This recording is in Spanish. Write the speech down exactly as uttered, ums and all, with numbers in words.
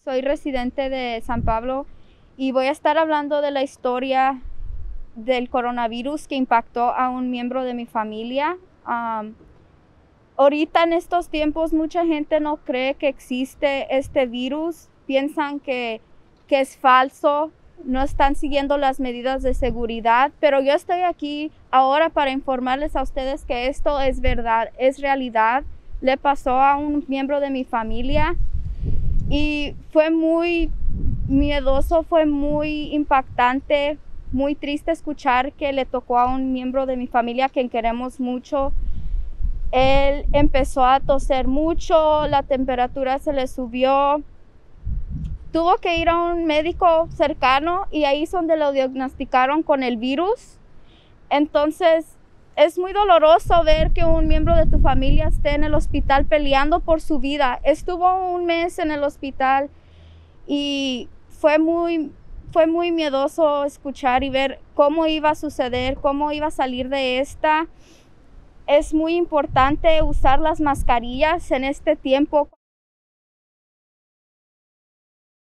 Soy residente de San Pablo y voy a estar hablando de la historia del coronavirus que impactó a un miembro de mi familia. Um, ahorita en estos tiempos mucha gente no cree que existe este virus, piensan que, que es falso, no están siguiendo las medidas de seguridad, pero yo estoy aquí ahora para informarles a ustedes que esto es verdad, es realidad. Le pasó a un miembro de mi familia y fue muy miedoso, fue muy impactante, muy triste escuchar que le tocó a un miembro de mi familia que queremos mucho. Él empezó a toser mucho, la temperatura se le subió, tuvo que ir a un médico cercano y ahí es donde lo diagnosticaron con el virus. Entonces es muy doloroso ver que un miembro de tu familia esté en el hospital peleando por su vida. Estuvo un mes en el hospital y fue muy, fue muy miedoso escuchar y ver cómo iba a suceder, cómo iba a salir de esta. Es muy importante usar las mascarillas en este tiempo.